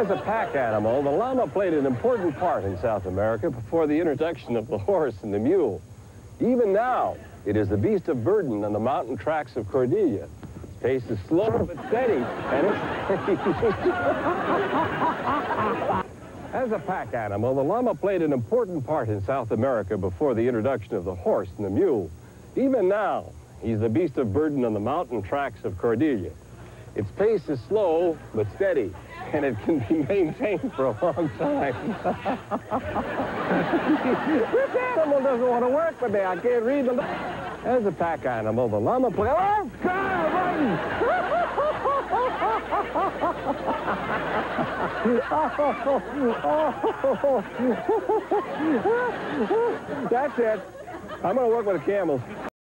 As a pack animal, the llama played an important part in South America before the introduction of the horse and the mule. Even now, it is the beast of burden on the mountain tracks of Cordillera. Its pace is slow but steady, and it's... As a pack animal, the llama played an important part in South America before the introduction of the horse and the mule. Even now, he's the beast of burden on the mountain tracks of Cordillera. Its pace is slow but steady, and it can be maintained for a long time. This animal doesn't want to work with me. I can't read the... As a pack animal, the llama plays... Oh, God, run! That's it. I'm going to work with the camels.